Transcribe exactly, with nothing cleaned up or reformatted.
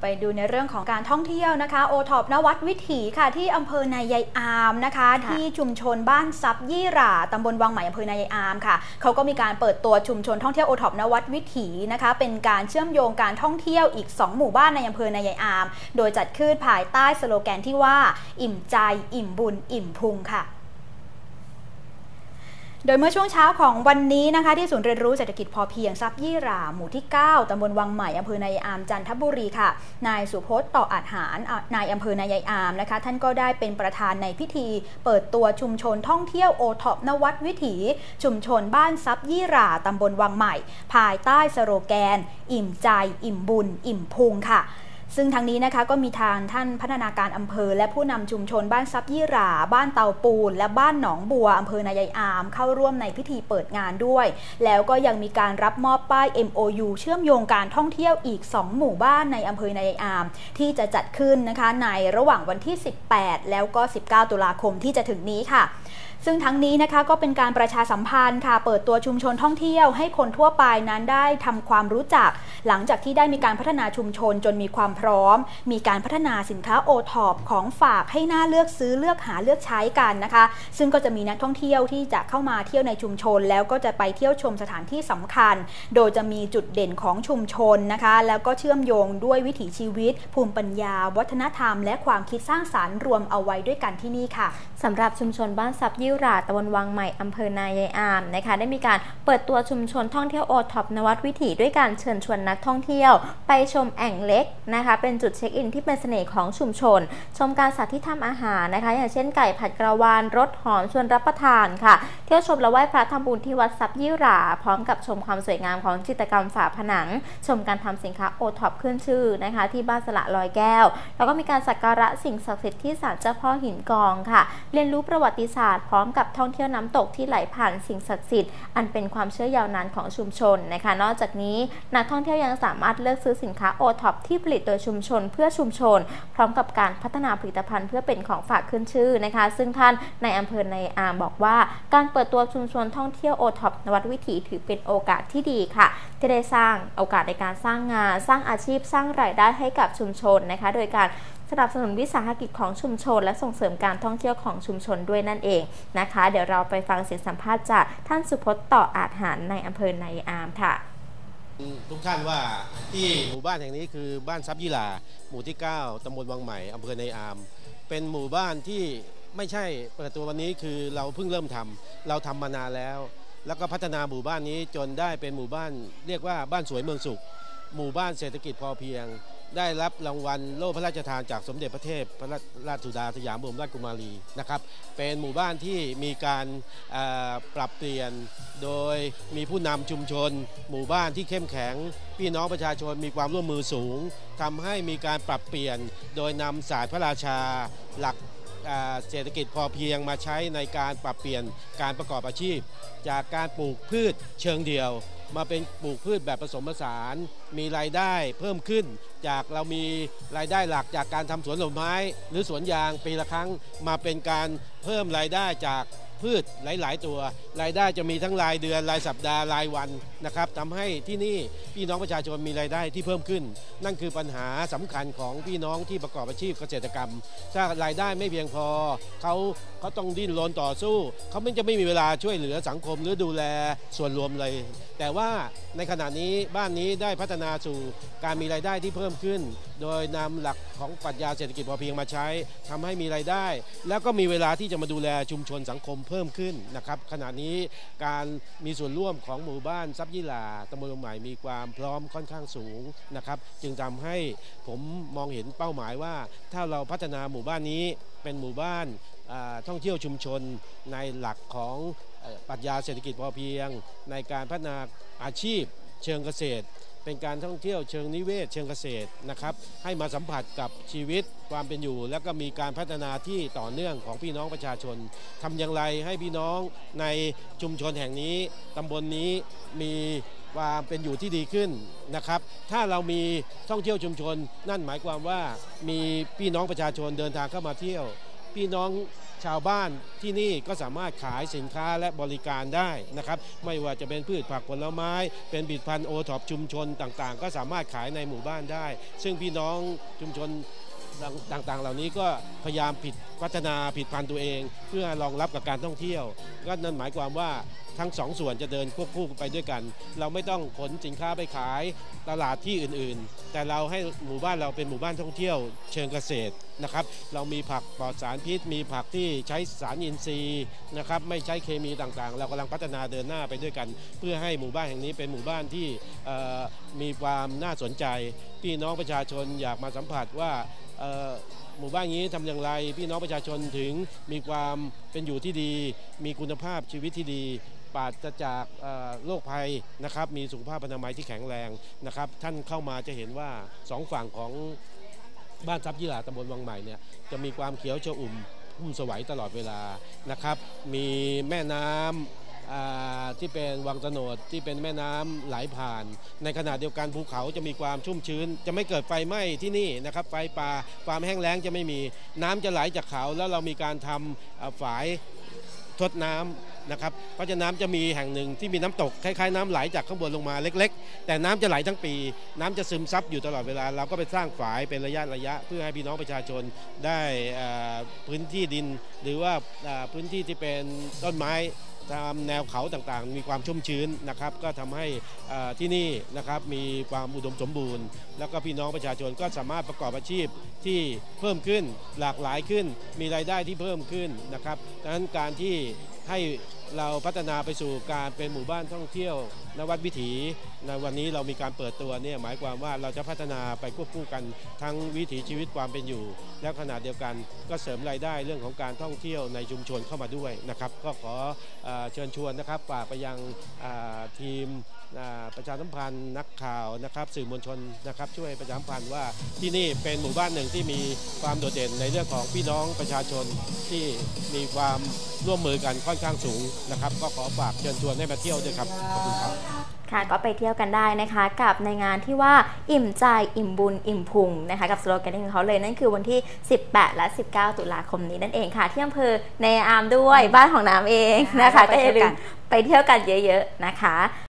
ไปดูในเรื่องของการท่องเที่ยวนะคะโอท็อปนวัดวิถีค่ะที่อำเภอนายายอามนะคะที่ชุมชนบ้านซับยี่หร่าตำบลวังใหม่อำเภอนายายอามค่ะเขาก็มีการเปิดตัวชุมชนท่องเที่ยวโอท็อปนวัดวิถีนะคะเป็นการเชื่อมโยงการท่องเที่ยวอีกสองหมู่บ้านในอำเภอนายายอามโดยจัดขึ้นภายใต้สโลแกนที่ว่าอิ่มใจอิ่มบุญอิ่มพุงค่ะโดยเมื่อช่วงเช้าของวันนี้นะคะที่ศูนย์เรียนรู้เศรษฐกิจพอเพียงซับยี่หร่าหมู่ที่เก้าตำบลวังใหม่อำเภอนายายอามจันทบุรีค่ะนายสุพจน์ต่ออาจหารนายอำเภอนายายอามนะคะท่านก็ได้เป็นประธานในพิธีเปิดตัวชุมชนท่องเที่ยวโอท็อปนวัดวิถีชุมชนบ้านซับยี่หร่าตำบลวังใหม่ภายใต้สโลแกนอิ่มใจอิ่มบุญอิ่มพุงค่ะซึ่งทางนี้นะคะก็มีทางท่านพัฒนาการอำเภอและผู้นำชุมชนบ้านซับยี่หร่าบ้านเตาปูนและบ้านหนองบัวอำเภอนายายอามเข้าร่วมในพิธีเปิดงานด้วยแล้วก็ยังมีการรับมอบป้าย เอ็ม โอ ยู เชื่อมโยงการท่องเที่ยวอีกสองหมู่บ้านในอำเภอนายายอามที่จะจัดขึ้นนะคะในระหว่างวันที่สิบแปดแล้วก็สิบเก้าตุลาคมที่จะถึงนี้ค่ะซึ่งทั้งนี้นะคะก็เป็นการประชาสัมพันธ์ค่ะเปิดตัวชุมชนท่องเที่ยวให้คนทั่วไปนั้นได้ทำความรู้จักหลังจากที่ได้มีการพัฒนาชุมชนจนมีความพร้อมมีการพัฒนาสินค้าโอท็อปของฝากให้น่าเลือกซื้อเลือกหาเลือกใช้กันนะคะซึ่งก็จะมีนักท่องเที่ยวที่จะเข้ามาเที่ยวในชุมชนแล้วก็จะไปเที่ยวชมสถานที่สำคัญโดยจะมีจุดเด่นของชุมชนนะคะแล้วก็เชื่อมโยงด้วยวิถีชีวิตภูมิปัญญาวัฒนธรรมและความคิดสร้างสรรค์รวมเอาไว้ด้วยกันที่นี่ค่ะสำหรับชุมชนบ้านซับยี่หร่าตำบลวังใหม่อำเภอนายายอามนะคะได้มีการเปิดตัวชุมชนท่องเที่ยวโอท็อปนวัดวิถีด้วยการเชิญชวนนักท่องเที่ยวไปชมแอ่งเล็กนะคะเป็นจุดเช็คอินที่เป็นเสน่ห์ของชุมชนชมการสาธิตทำอาหารนะคะอย่างเช่นไก่ผัดกระวานรสหอมชวนรับประทานค่ะเที่ยวชมและไหว้พระทำบุญที่วัดซับยี่หร่าพร้อมกับชมความสวยงามของจิตรกรรมฝาผนังชมการทำสินค้าโอท็อปขึ้นชื่อนะคะที่บ้านสละลอยแก้วแล้วก็มีการสักการะสิ่งศักดิ์สิทธิ์ที่ศาลเจ้าพ่อหินกองค่ะเรียนรู้ประวัติศาสตร์พร้อมกับท่องเที่ยวน้ำตกที่ไหลผ่านสิ่งศักดิ์สิทธิ์อันเป็นความเชื่อยาวนานของชุมชนนะคะนอกจากนี้นักท่องเที่ยวยังสามารถเลือกซื้อสินค้าโอท็อปที่ผลิตโดยชุมชนเพื่อชุมชนพร้อมกับการพัฒนาผลิตภัณฑ์เพื่อเป็นของฝากขึ้นชื่อนะคะซึ่งท่านในอำเภอนายายอามบอกว่าการเปิดตัวชุมชนท่องเที่ยวโอท็อปนวัดวิถีถือเป็นโอกาสที่ดีค่ะที่ได้สร้างโอกาสในการสร้างงานสร้างอาชีพสร้างรายได้ให้กับชุมชนนะคะโดยการสนับสนุนวิสาหกิจของชุมชนและส่งเสริมการท่องเที่ยวของชุมชนด้วยนั่นเองนะคะเดี๋ยวเราไปฟังเสียงสัมภาษณ์จากท่านสุพจน์ต่ออาจหารในอำเภอนายายอามค่ะทุกท่านว่าที่หมู่บ้านแห่งนี้คือบ้านซับยี่หร่าหมู่ที่เก้าตำบลวังใหม่อำเภอนายายอามเป็นหมู่บ้านที่ไม่ใช่เปิดตัววันนี้คือเราเพิ่งเริ่มทำเราทำมานานแล้วแล้วก็พัฒนาหมู่บ้านนี้จนได้เป็นหมู่บ้านเรียกว่าบ้านสวยเมืองสุขหมู่บ้านเศรษฐกิจพอเพียงได้รับรางวัลโล่พระราชทานจากสมเด็จพระเทพพระราชสุดาสยามบรมราชกุมารีนะครับเป็นหมู่บ้านที่มีการปรับเปลี่ยนโดยมีผู้นำชุมชนหมู่บ้านที่เข้มแข็งพี่น้องประชาชนมีความร่วมมือสูงทำให้มีการปรับเปลี่ยนโดยนำศาสตร์พระราชาหลักเศรษฐกิจพอเพียงมาใช้ในการปรับเปลี่ยนการประกอบอาชีพจากการปลูกพืชเชิงเดี่ยวมาเป็นปลูกพืชแบบผสมผสานมีรายได้เพิ่มขึ้นจากเรามีรายได้หลักจากการทำสวนผลไม้หรือสวนยางปีละครั้งมาเป็นการเพิ่มรายได้จากพืชหลายๆตัวรายได้จะมีทั้งรายเดือนรายสัปดาห์รายวันนะครับทำให้ที่นี่พี่น้องประชาชนมีรายได้ที่เพิ่มขึ้นนั่นคือปัญหาสำคัญของพี่น้องที่ประกอบอาชีพเกษตรกรรมถ้ารายได้ไม่เพียงพอเขาเขาต้องดิ้นรนต่อสู้เขาไม่จะไม่มีเวลาช่วยเหลือสังคมหรือดูแลส่วนรวมเลยแต่ว่าในขณะนี้บ้านนี้ได้พัฒนาสู่การมีรายได้ที่เพิ่มขึ้นโดยนำหลักของปรัชญาเศรษฐกิจพอเพียงมาใช้ทำให้มีรายได้แล้วก็มีเวลาที่จะมาดูแลชุมชนสังคมเพิ่มขึ้นนะครับขณะนี้การมีส่วนร่วมของหมู่บ้านซับยี่หร่าตำบลวังใหม่มีความพร้อมค่อนข้างสูงนะครับจึงทำให้ผมมองเห็นเป้าหมายว่าถ้าเราพัฒนาหมู่บ้านนี้เป็นหมู่บ้านท่องเที่ยวชุมชนในหลักของปรัชญาเศรษฐกิจพอเพียงในการพัฒนาอาชีพเชิงเกษตรเป็นการท่องเที่ยวเชิงนิเวศเชิงเกษตรนะครับให้มาสัมผัสกับชีวิตความเป็นอยู่แล้วก็มีการพัฒนาที่ต่อเนื่องของพี่น้องประชาชนทำอย่างไรให้พี่น้องในชุมชนแห่งนี้ตำบลนี้มีความเป็นอยู่ที่ดีขึ้นนะครับถ้าเรามีท่องเที่ยวชุมชนนั่นหมายความว่ามีพี่น้องประชาชนเดินทางเข้ามาเที่ยวพี่น้องชาวบ้านที่นี่ก็สามารถขายสินค้าและบริการได้นะครับไม่ว่าจะเป็นพืชผักผลไม้เป็นผลิตภัณฑ์โอท็อปชุมชนต่างๆก็สามารถขายในหมู่บ้านได้ซึ่งพี่น้องชุมชนต่างๆเหล่านี้ก็พยายามผิดพัฒนาผิดพันธุ์ตัวเองเพื่อรองรับกับการท่องเที่ยวก็นั่นหมายความว่าทั้งสองส่วนจะเดินควบคู่ไปด้วยกันเราไม่ต้องขนสินค้าไปขายตลาดที่อื่นๆแต่เราให้หมู่บ้านเราเป็นหมู่บ้านท่องเที่ยวเชิงเกษตรนะครับเรามีผักปลอดสารพิษมีผักที่ใช้สารอินทรีย์นะครับไม่ใช้เคมีต่างๆเรากำลังพัฒนาเดินหน้าไปด้วยกันเพื่อให้หมู่บ้านแห่งนี้เป็นหมู่บ้านที่มีความน่าสนใจพี่น้องประชาชนอยากมาสัมผัสว่าหมู่บ้านนี้ทำอย่างไรพี่น้องประชาชนถึงมีความเป็นอยู่ที่ดีมีคุณภาพชีวิตที่ดีปราศจากโรคภัยนะครับมีสุขภาพอนามัยที่แข็งแรงนะครับท่านเข้ามาจะเห็นว่าสองฝั่งของบ้านทรัพย์ยี่หร่าตำบลวังใหม่เนี่ยจะมีความเขียวชอุ่มพุ่มสวัยตลอดเวลานะครับมีแม่น้ำที่เป็นวังโตนดที่เป็นแม่น้ำไหลผ่านในขณะเดียวกันภูเขาจะมีความชุ่มชื้นจะไม่เกิดไฟไหม้ที่นี่นะครับไฟป่าความแห้งแล้งจะไม่มีน้ำจะไหลจากเขาแล้วเรามีการทำฝายทดน้ำนะครับเพราะฉะนั้นน้ำจะมีแห่งหนึ่งที่มีน้ำตกคล้ายๆน้ำไหลจากข้างบนลงมาเล็กๆแต่น้ำจะไหลทั้งปีน้ำจะซึมซับอยู่ตลอดเวลาเราก็ไปสร้างฝายเป็นระยะระยะเพื่อให้พี่น้องประชาชนได้พื้นที่ดินหรือว่าพื้นที่ที่เป็นต้นไม้ตามแนวเขาต่างๆมีความชุ่มชื้นนะครับก็ทำให้ที่นี่นะครับมีความอุดมสมบูรณ์แล้วก็พี่น้องประชาชนก็สามารถประกอบอาชีพที่เพิ่มขึ้นหลากหลายขึ้นมีรายได้ที่เพิ่มขึ้นนะครับดังนั้นการที่ให้เราพัฒนาไปสู่การเป็นหมู่บ้านท่องเที่ยวนวัดวิถีในวันนี้เรามีการเปิดตัวเนี่ยหมายความว่าเราจะพัฒนาไปควบคู่กันทั้งวิถีชีวิตความเป็นอยู่และขณะเดียวกันก็เสริมรายได้เรื่องของการท่องเที่ยวในชุมชนเข้ามาด้วยนะครับก็ขอเชิญชวนนะครับฝากไปยังทีมประชาสัมพันธ์นักข่าวนะครับสื่อมวลชนนะครับช่วยประชาสัมพันธ์ว่าที่นี่เป็นหมู่บ้านหนึ่งที่มีความโดดเด่นในเรื่องของพี่น้องประชาชนที่มีความร่วมมือกันค่อนข้างสูงนะครับก็ขอฝากเชิญชวนให้มาเที่ยวด้วยครับขอบคุณครับค่ะก็ไปเที่ยวกันได้นะคะกับในงานที่ว่าอิ่มใจอิ่มบุญอิ่มพุงนะคะกับสโลแกนของเขาเลยนั่นคือวันที่สิบแปดและสิบเก้าตุลาคมนี้นั่นเองค่ะที่อำเภอในอามด้วยบ้านของน้ำเองนะคะก็อย่าลืมไปเที่ยวกันเยอะๆนะคะ